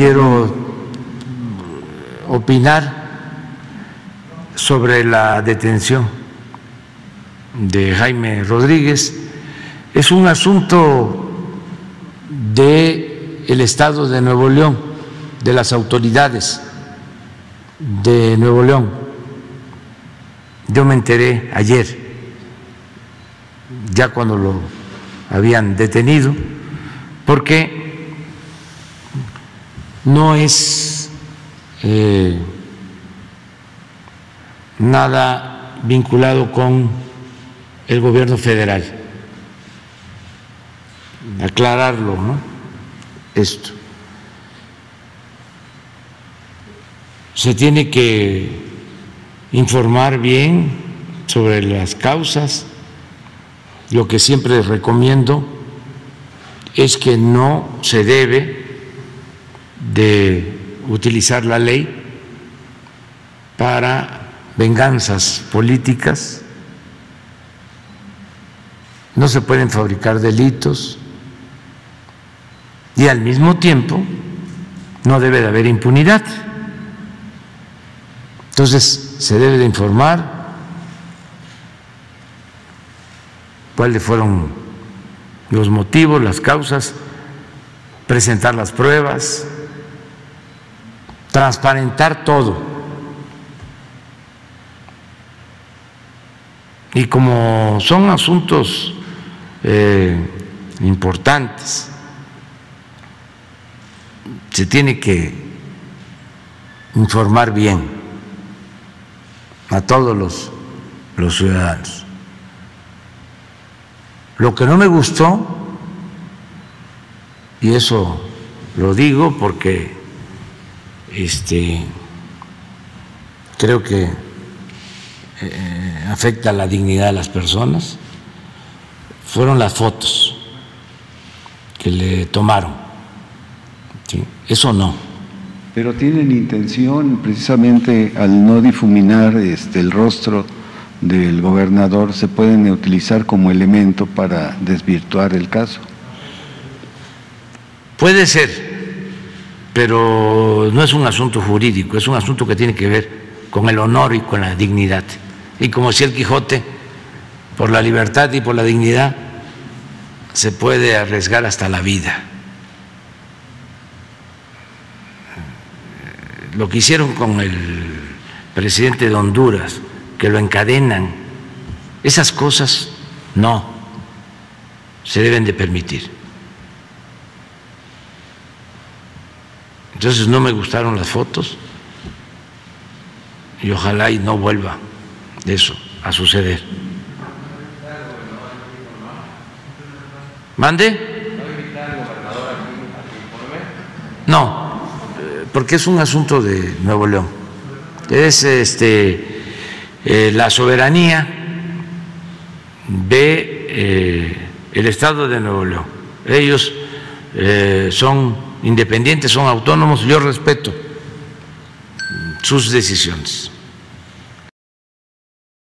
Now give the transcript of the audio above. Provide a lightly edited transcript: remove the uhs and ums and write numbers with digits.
quiero opinar sobre la detención de Jaime Rodríguez. Es un asunto del Estado de Nuevo León, de las autoridades de Nuevo León. Yo me enteré ayer, ya cuando lo habían detenido, porque no es nada vinculado con el gobierno federal. Aclararlo, ¿no? Esto. Se tiene que informar bien sobre las causas. Lo que siempre recomiendo es que no se debe de utilizar la ley para venganzas políticas. No se pueden fabricar delitos y al mismo tiempo no debe de haber impunidad. Entonces se debe de informar cuáles fueron los motivos, las causas, presentar las pruebas, transparentar todo. Y como son asuntos importantes, se tiene que informar bien a todos los ciudadanos. Lo que no me gustó, y eso lo digo porque creo que afecta la dignidad de las personas, fueron las fotos que le tomaron. ¿Sí? Eso no. Pero tienen intención, precisamente al no difuminar el rostro del gobernador, se pueden utilizar como elemento para desvirtuar el caso. Puede ser, pero no es un asunto jurídico, es un asunto que tiene que ver con el honor y con la dignidad. Y como decía el Quijote, por la libertad y por la dignidad se puede arriesgar hasta la vida. Lo que hicieron con el presidente de Honduras, que lo encadenan, esas cosas no se deben de permitir. Entonces no me gustaron las fotos y ojalá y no vuelva eso a suceder. ¿Mande? No, porque es un asunto de Nuevo León. Es la soberanía de el Estado de Nuevo León. Ellos son independientes, son autónomos. Yo respeto sus decisiones.